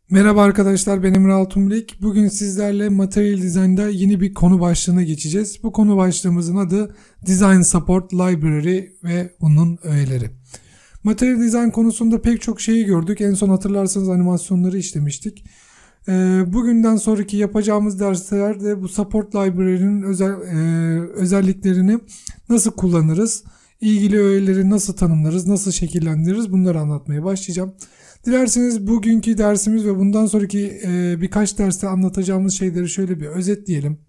Merhaba arkadaşlar, ben Emre Altunbilik. Bugün sizlerle Material Design'da yeni bir konu başlığına geçeceğiz. Bu konu başlığımızın adı Design Support Library ve bunun öğeleri. Material Design konusunda pek çok şeyi gördük. En son hatırlarsanız animasyonları işlemiştik. Bugünden sonraki yapacağımız derslerde bu Support Library'nin özelliklerini nasıl kullanırız, ilgili öğeleri nasıl tanımlarız, nasıl şekillendiririz bunları anlatmaya başlayacağım. Dilerseniz bugünkü dersimiz ve bundan sonraki birkaç derste anlatacağımız şeyleri şöyle bir özetleyelim.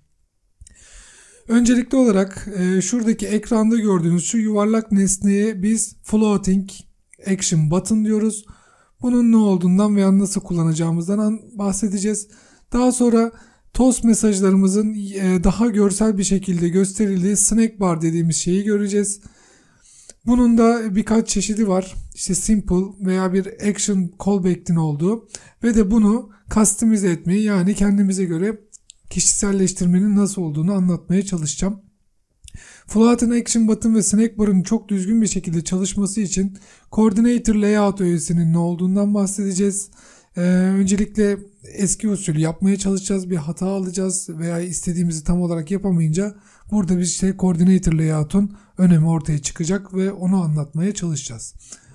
Öncelikli olarak şuradaki ekranda gördüğünüz şu yuvarlak nesneye biz Floating Action Button diyoruz. Bunun ne olduğundan veya nasıl kullanacağımızdan bahsedeceğiz. Daha sonra toast mesajlarımızın daha görsel bir şekilde gösterildiği snack bar dediğimiz şeyi göreceğiz. Bunun da birkaç çeşidi var. İşte simple veya bir action callback'in olduğu ve de bunu customize etmeyi, yani kendimize göre kişiselleştirmenin nasıl olduğunu anlatmaya çalışacağım. Floating Action Button ve Snack Bar'ın çok düzgün bir şekilde çalışması için Coordinator Layout öğesinin ne olduğundan bahsedeceğiz. Öncelikle eski usulü yapmaya çalışacağız. Bir hata alacağız veya istediğimizi tam olarak yapamayınca burada biz Coordinator Layout'un önemi ortaya çıkacak ve onu anlatmaya çalışacağız.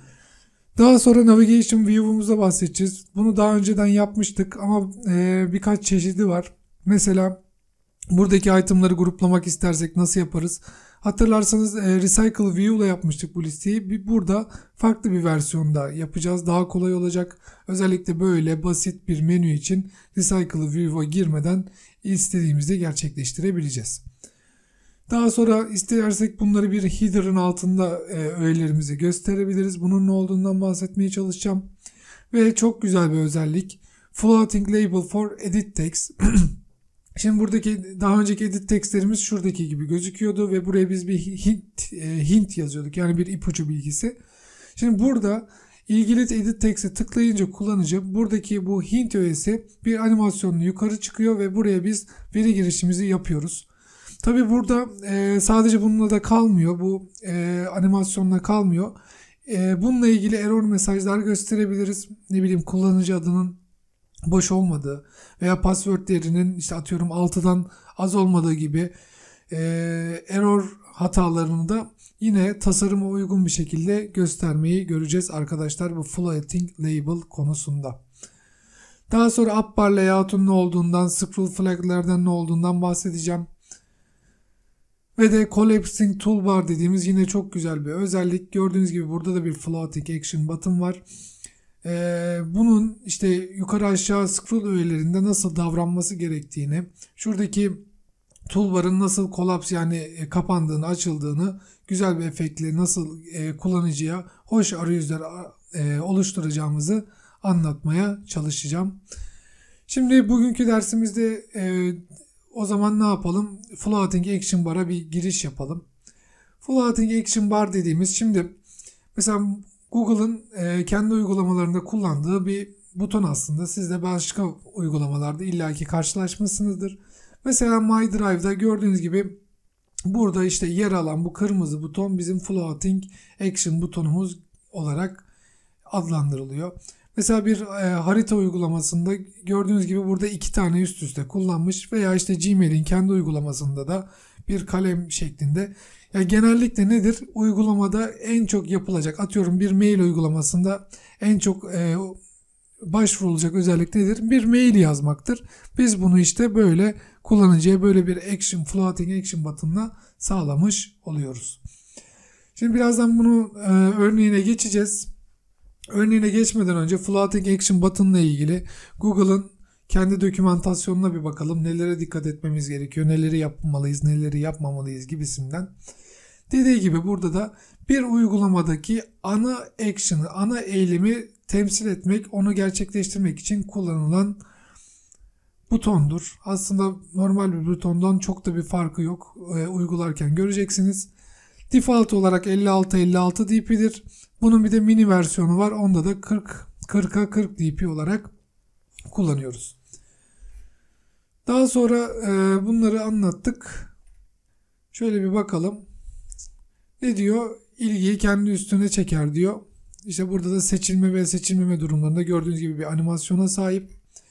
Daha sonra Navigation View'umuza bahsedeceğiz. Bunu daha önceden yapmıştık ama birkaç çeşidi var. Mesela buradaki itemları gruplamak istersek nasıl yaparız? Hatırlarsanız Recycle View ile yapmıştık bu listeyi. Burada farklı bir versiyonda yapacağız. Daha kolay olacak. Özellikle böyle basit bir menü için Recycle View'a girmeden istediğimizi gerçekleştirebileceğiz. Daha sonra istersek bunları bir header'ın altında öğelerimizi gösterebiliriz. Bunun ne olduğundan bahsetmeye çalışacağım. Ve çok güzel bir özellik. Floating Label for Edit Text. Şimdi buradaki daha önceki edit textlerimiz şuradaki gibi gözüküyordu ve buraya biz bir hint yazıyorduk. Yani bir ipucu bilgisi. Şimdi burada ilgili edit text'e tıklayınca kullanıcı buradaki bu hint öğesi bir animasyonla yukarı çıkıyor ve buraya biz veri girişimizi yapıyoruz. Tabi burada sadece bununla da kalmıyor. Bu animasyonla kalmıyor. Bununla ilgili error mesajlar gösterebiliriz. Ne bileyim, kullanıcı adının boş olmadığı veya password değerinin işte atıyorum 6'dan az olmadığı gibi error hatalarını da yine tasarıma uygun bir şekilde göstermeyi göreceğiz arkadaşlar bu Floating Label konusunda. Daha sonra up bar layout'un ne olduğundan, scroll flag'lerden ne olduğundan bahsedeceğim. Ve de Collapsing Toolbar dediğimiz yine çok güzel bir özellik. Gördüğünüz gibi burada da bir Floating Action Button var. Bunun işte yukarı aşağı scroll öğelerinde nasıl davranması gerektiğini, şuradaki toolbar'ın nasıl collapse yani kapandığını, açıldığını, güzel bir efektle nasıl kullanıcıya hoş arayüzler oluşturacağımızı anlatmaya çalışacağım. Şimdi bugünkü dersimizde o zaman ne yapalım? Floating Action Bar'a bir giriş yapalım. Floating Action Bar dediğimiz, şimdi mesela Google'ın kendi uygulamalarında kullandığı bir buton aslında. Siz de başka uygulamalarda illaki karşılaşmışsınızdır. Mesela My Drive'da gördüğünüz gibi burada işte yer alan bu kırmızı buton bizim Floating Action butonumuz olarak adlandırılıyor. Mesela bir harita uygulamasında gördüğünüz gibi burada iki tane üst üste kullanmış veya işte Gmail'in kendi uygulamasında da bir kalem şeklinde. Ya genellikle nedir? Uygulamada en çok yapılacak, atıyorum bir mail uygulamasında en çok başvurulacak özellik nedir? Bir mail yazmaktır. Biz bunu işte böyle kullanıcıya böyle bir floating action button'la sağlamış oluyoruz. Şimdi birazdan bunu örneğine geçeceğiz. Örneğine geçmeden önce Floating Action Button ile ilgili Google'ın kendi dokümantasyonuna bir bakalım. Nelere dikkat etmemiz gerekiyor, neleri yapmalıyız, neleri yapmamalıyız gibisinden. Dediği gibi burada da bir uygulamadaki ana action'ı, ana eylemi temsil etmek, onu gerçekleştirmek için kullanılan butondur. Aslında normal bir butondan çok da bir farkı yok. Uygularken göreceksiniz. Default olarak 56-56 dpi'dir. Bunun bir de mini versiyonu var. Onda da 40'a 40 dp olarak kullanıyoruz. Daha sonra bunları anlattık. Şöyle bir bakalım. Ne diyor? İlgiyi kendi üstüne çeker diyor. İşte burada da seçilme ve seçilmeme durumlarında gördüğünüz gibi bir animasyona sahip.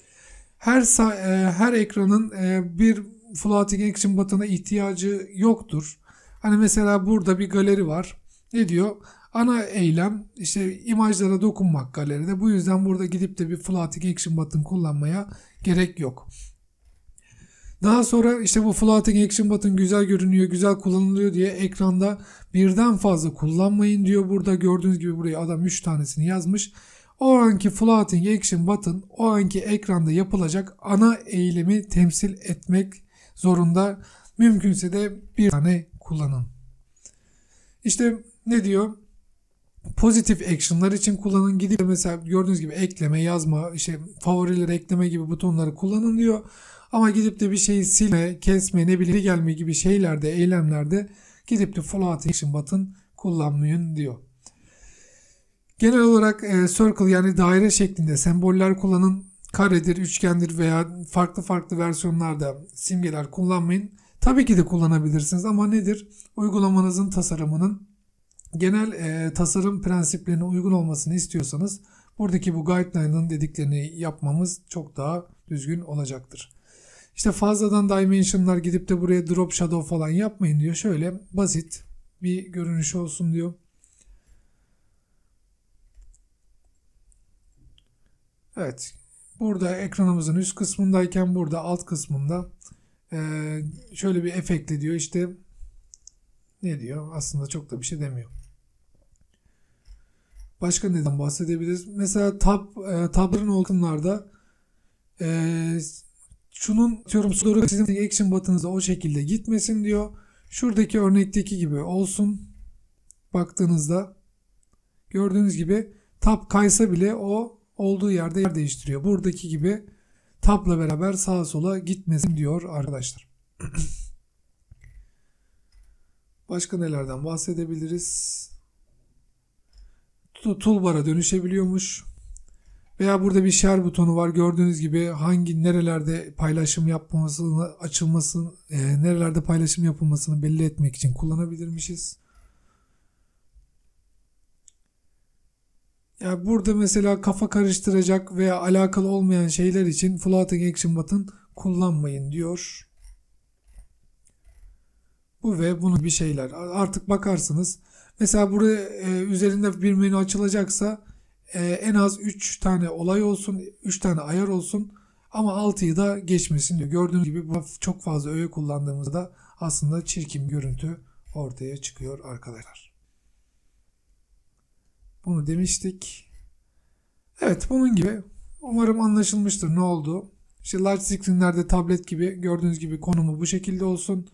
Her ekranın bir floating action button'a ihtiyacı yoktur. Hani mesela burada bir galeri var. Ne diyor? Ana eylem işte imajlara dokunmak galeride. Bu yüzden burada gidip de bir floating action button kullanmaya gerek yok. Daha sonra işte bu floating action button güzel görünüyor, güzel kullanılıyor diye ekranda birden fazla kullanmayın diyor. Burada gördüğünüz gibi buraya adam 3 tanesini yazmış. O anki floating action button o anki ekranda yapılacak ana eylemi temsil etmek zorunda. Mümkünse de bir tane kullanın. İşte ne diyor? Pozitif action'lar için kullanın. Gidip mesela gördüğünüz gibi ekleme, yazma, işte favorileri ekleme gibi butonları kullanın diyor. Ama gidip de bir şeyi silme, kesme, ne bileyim gelme gibi şeylerde, eylemlerde gidip de floating action button kullanmayın diyor. Genel olarak circle yani daire şeklinde semboller kullanın. Karedir, üçgendir veya farklı versiyonlarda simgeler kullanmayın. Tabii ki de kullanabilirsiniz ama nedir? Uygulamanızın tasarımının genel tasarım prensiplerine uygun olmasını istiyorsanız buradaki bu guideline'ın dediklerini yapmamız çok daha düzgün olacaktır. İşte fazladan dimension'lar gidip de buraya drop shadow falan yapmayın diyor. Şöyle basit bir görünüş olsun diyor. Evet. Burada ekranımızın üst kısmındayken burada alt kısmında şöyle bir efektle diyor. İşte ne diyor? Aslında çok da bir şey demiyor. Başka neden bahsedebiliriz? Mesela tabların altınlarda şunun diyorum doğru sizin action button'ınıza o şekilde gitmesin diyor. Şuradaki örnekteki gibi olsun. Baktığınızda gördüğünüz gibi tab kaysa bile o olduğu yerde yer değiştiriyor. Buradaki gibi tabla beraber sağa sola gitmesin diyor arkadaşlar. Başka nelerden bahsedebiliriz? Toolbar'a dönüşebiliyormuş. Veya burada bir share butonu var. Gördüğünüz gibi nerelerde paylaşım yapılmasını, nerelerde paylaşım yapılmasını belli etmek için kullanabilirmişiz. Yani burada mesela kafa karıştıracak veya alakalı olmayan şeyler için floating action button kullanmayın diyor. Bu ve bunun bir şeyler. Artık bakarsınız. Mesela buraya üzerinde bir menü açılacaksa en az 3 tane olay olsun, 3 tane ayar olsun ama 6'yı da geçmesin diyor. Gördüğünüz gibi çok fazla öğe kullandığımızda aslında çirkin görüntü ortaya çıkıyor arkadaşlar. Bunu demiştik. Evet, bunun gibi. Umarım anlaşılmıştır ne oldu. İşte large screen'lerde tablet gibi gördüğünüz gibi konumu bu şekilde olsun.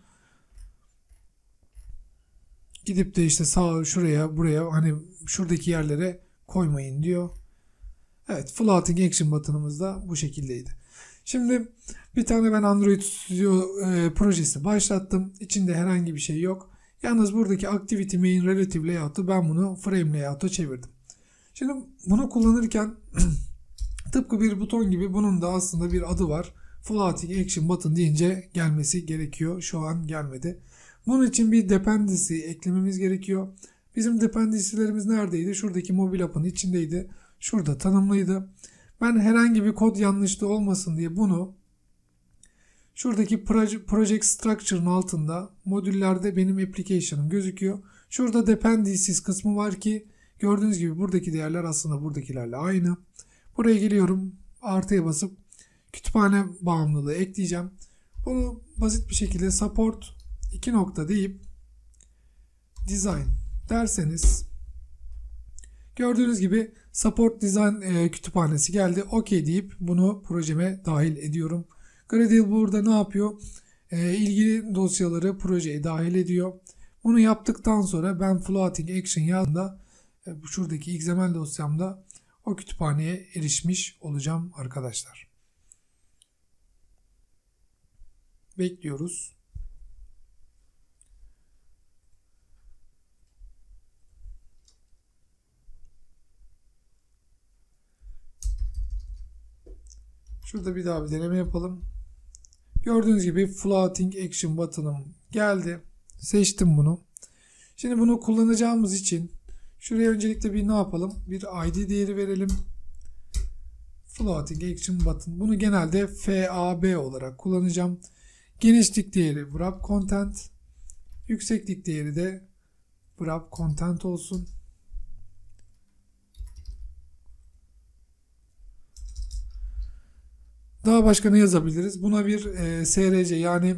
Gidip de işte şuraya buraya hani şuradaki yerlere koymayın diyor. Evet, floating action button'ımız da bu şekildeydi. Şimdi bir tane ben Android Studio projesi başlattım. İçinde herhangi bir şey yok. Yalnız buradaki Activity Main Relative Layout'u ben bunu Frame Layout'a çevirdim. Şimdi bunu kullanırken tıpkı bir buton gibi bunun da aslında bir adı var. Floating Action Button deyince gelmesi gerekiyor. Şu an gelmedi. Bunun için bir dependency eklememiz gerekiyor. Bizim dependency'lerimiz neredeydi? Şuradaki mobil app'ın içindeydi. Şurada tanımlıydı. Ben herhangi bir kod yanlışlığı olmasın diye bunu şuradaki Project Structure'ın altında modüllerde benim application'ım gözüküyor. Şurada dependencies kısmı var ki gördüğünüz gibi buradaki değerler aslında buradakilerle aynı. Buraya geliyorum. Artıya basıp kütüphane bağımlılığı ekleyeceğim. Bunu basit bir şekilde support 2 nokta deyip design derseniz gördüğünüz gibi support design kütüphanesi geldi. OK deyip bunu projeme dahil ediyorum. Gradle burada ne yapıyor? İlgili dosyaları projeye dahil ediyor. Bunu yaptıktan sonra ben floating action yazdığımda şuradaki XML dosyamda o kütüphaneye erişmiş olacağım arkadaşlar. Bekliyoruz. Şurada bir daha bir deneme yapalım. Gördüğünüz gibi floating action button'ım geldi. Seçtim bunu. Şimdi bunu kullanacağımız için Şuraya öncelikle bir ne yapalım? Bir ID değeri verelim. Floating Action Button. Bunu genelde FAB olarak kullanacağım. Genişlik değeri wrap content. Yükseklik değeri de wrap content olsun. Daha başka ne yazabiliriz? Buna bir SRC yani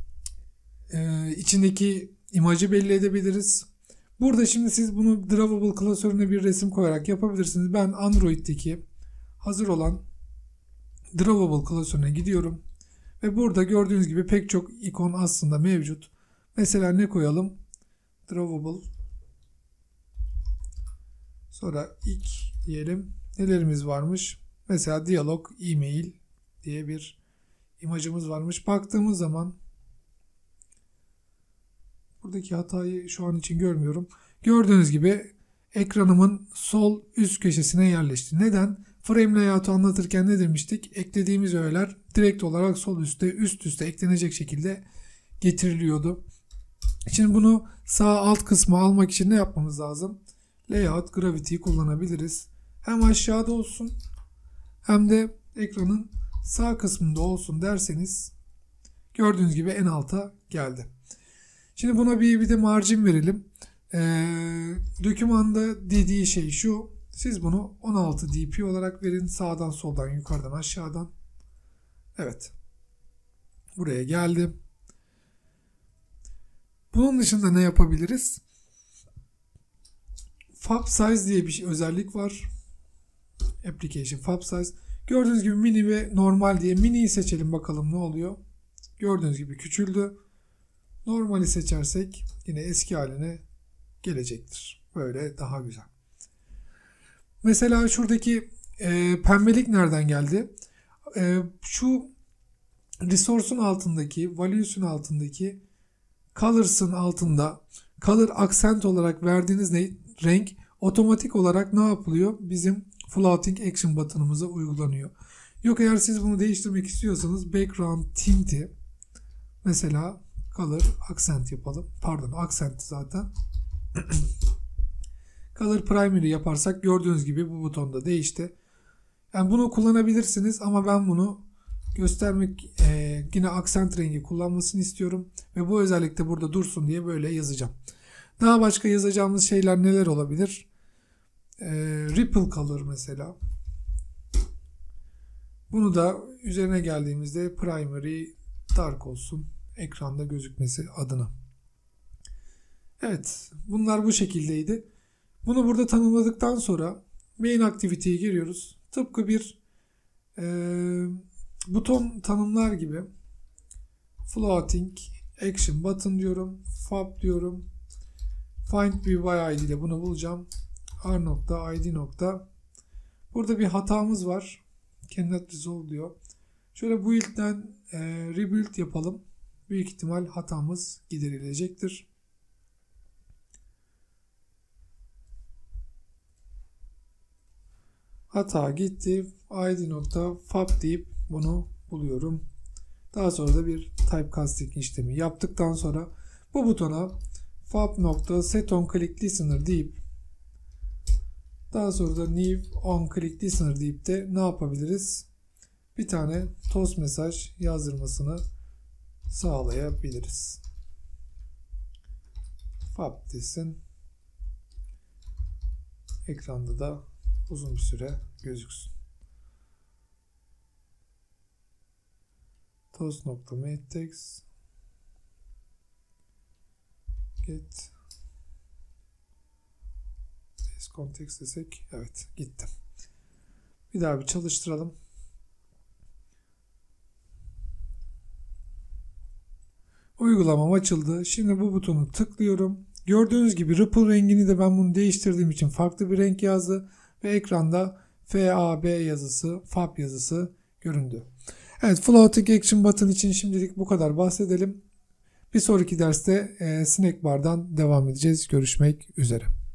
içindeki imajı belli edebiliriz. Burada şimdi siz bunu Drawable klasörüne bir resim koyarak yapabilirsiniz. Ben Android'deki hazır olan Drawable klasörüne gidiyorum. Ve burada gördüğünüz gibi pek çok ikon aslında mevcut. Mesela ne koyalım? Drawable. Sonra ilk diyelim. Nelerimiz varmış? Mesela diyalog, e-mail diye bir imajımız varmış. Baktığımız zaman buradaki hatayı şu an için görmüyorum. Gördüğünüz gibi ekranımın sol üst köşesine yerleşti. Neden? Frame layout'u anlatırken ne demiştik? Eklediğimiz öğeler direkt olarak sol üstte, üst üste eklenecek şekilde getiriliyordu. Şimdi bunu sağ alt kısma almak için ne yapmamız lazım? Layout Gravity'yi kullanabiliriz. Hem aşağıda olsun hem de ekranın sağ kısmında olsun derseniz gördüğünüz gibi en alta geldi. Şimdi buna bir de margin verelim. Dokümanda dediği şey şu. Siz bunu 16 dp olarak verin. Sağdan soldan yukarıdan aşağıdan. Evet. Buraya geldi. Bunun dışında ne yapabiliriz? Fab Size diye bir özellik var. Application Fab Size. Gördüğünüz gibi mini ve normal diye miniyi seçelim bakalım ne oluyor. Gördüğünüz gibi küçüldü. Normali seçersek yine eski haline gelecektir. Böyle daha güzel. Mesela şuradaki pembelik nereden geldi? Şu resource'un altındaki, values'un altındaki, colors'ın altında, color accent olarak verdiğiniz renk otomatik olarak ne yapılıyor? Bizim floating action button'ımıza uygulanıyor. Yok eğer siz bunu değiştirmek istiyorsanız background tint'i mesela color accent yapalım. Pardon, accent zaten. Color primary yaparsak gördüğünüz gibi bu butonda değişti. Yani bunu kullanabilirsiniz ama ben bunu göstermek yine accent rengi kullanmasını istiyorum. Ve bu özellikle burada dursun diye böyle yazacağım. Daha başka yazacağımız şeyler neler olabilir? Ripple color mesela. Bunu da üzerine geldiğimizde primary dark olsun. Ekranda gözükmesi adına. Evet. Bunlar bu şekildeydi. Bunu burada tanımladıktan sonra main activity'ye giriyoruz. Tıpkı bir buton tanımlar gibi floating action button diyorum. Fab diyorum. Find by id ile bunu bulacağım. r.id. Burada bir hatamız var. Cannot resolve diyor. Şöyle build'den rebuild yapalım. Büyük ihtimal hatamız giderilecektir. Hata gitti. id.fab deyip bunu buluyorum. Daha sonra da bir typecasting işlemi yaptıktan sonra bu butona fab.setOnClickListener deyip daha sonra da new onClickListener deyip de ne yapabiliriz? Bir tane toast mesaj yazdırmasını sağlayabiliriz. Fab desin. Ekranda da uzun bir süre gözüksün. Toast.mateText get context desek evet gitti. Bir daha bir çalıştıralım. Uygulamam açıldı. Şimdi bu butonu tıklıyorum. Gördüğünüz gibi Ripple rengini de ben bunu değiştirdiğim için farklı bir renk yazdı ve ekranda FAB yazısı, FAB yazısı göründü. Evet, Floating Action Button için şimdilik bu kadar bahsedelim. Bir sonraki derste Snack Bar'dan devam edeceğiz. Görüşmek üzere.